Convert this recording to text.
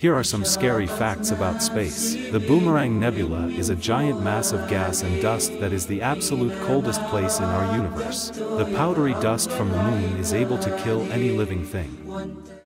Here are some scary facts about space. The Boomerang Nebula is a giant mass of gas and dust that is the absolute coldest place in our universe. The powdery dust from the moon is able to kill any living thing.